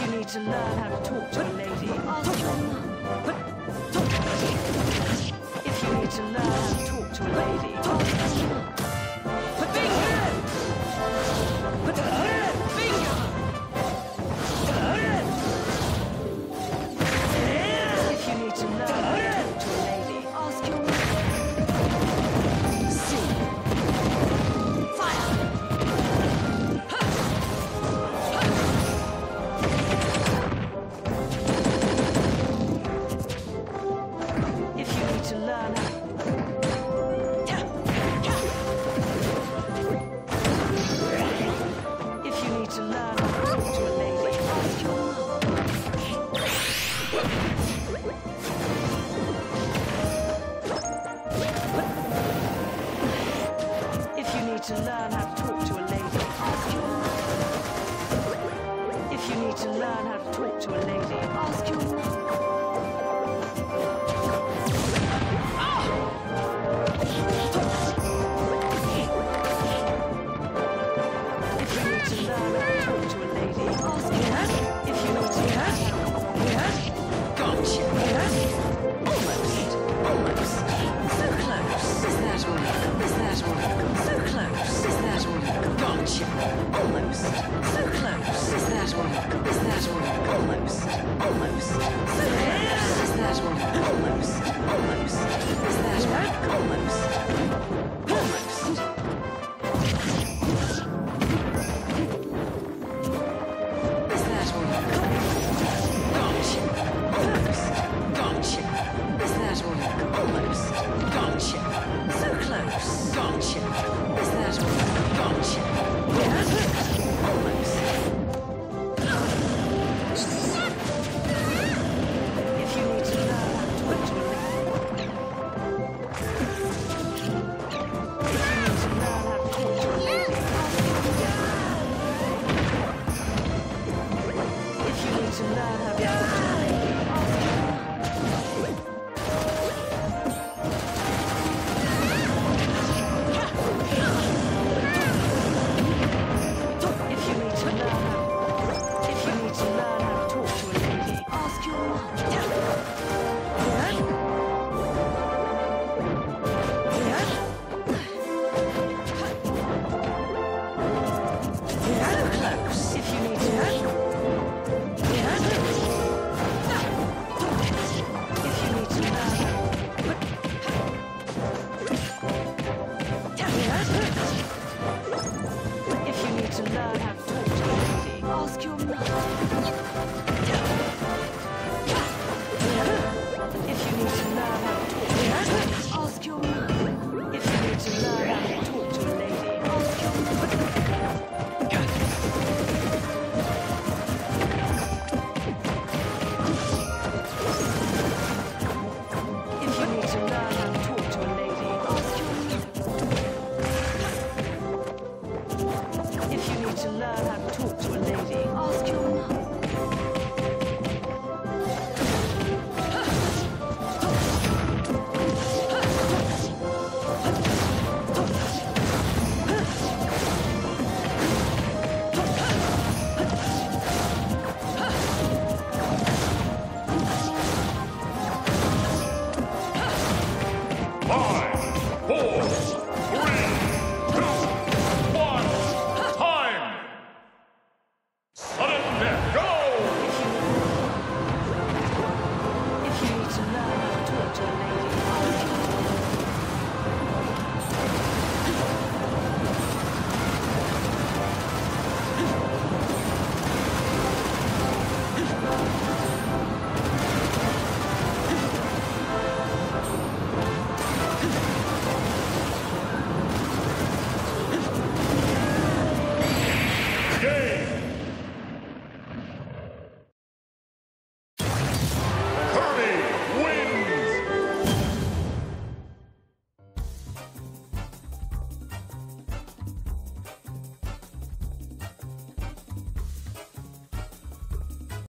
need to learn how to talk to a lady, ask your mum. If you need to learn how to talk to a lady, ask your mum. If you need to learn how to talk to a lady, ask your mum. To learn how to talk to a lady, ask your mum. If you need to learn how to talk to a lady, ask your mum. If you need to learn how to talk to a lady, ask your mum. If you need to learn gotcha. Almost. So close. Is that all? Is that all? So close. Is that all? Gotcha. Almost. So close. Is that all? Is that all? Almost. So close. Is that all? Almost. Is that all? Almost. Is that all? Gotcha. Gotcha. Is that all? Almost. Gotcha. So close. Gotcha. Is that all? Gotcha. Almost. If you need to learn how to talk to a lady, if you need to learn how to talk to a lady, if you need to learn how to talk to a lady, ask your mum. If you need to learn how to talk to a lady, ask your